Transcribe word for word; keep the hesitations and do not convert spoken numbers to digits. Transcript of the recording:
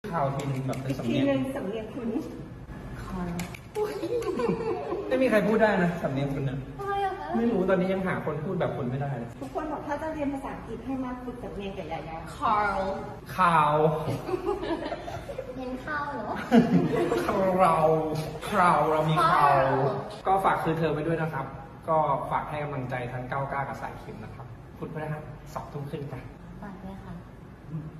ข่าวทีนึงแบบเป็นสำทีเนียงนึงสำเนียงคุณคอยไม่มีใครพูดได้นะสำเนียงคุณนะทำไมอะคะไม่รู้ตอนนี้ยังหาคนพูดแบบคุณไม่ได้เลยทุกคนบอกถ้าจะเรียนภาษาอังกฤษให้มาฝึกสำเนียงกับยายา Carl ข่าวเห็นข้าวเหรอเราคราวเรามีคราวข่าวก็ฝากคือเธอไปด้วยนะครับ ก็ฝากให้กำลังใจทั้งก้าวกล้ากับสายคิมนะครับพุธพฤหัสสองทุ่มครึ่งจ้ะฝากด้วยค่ะ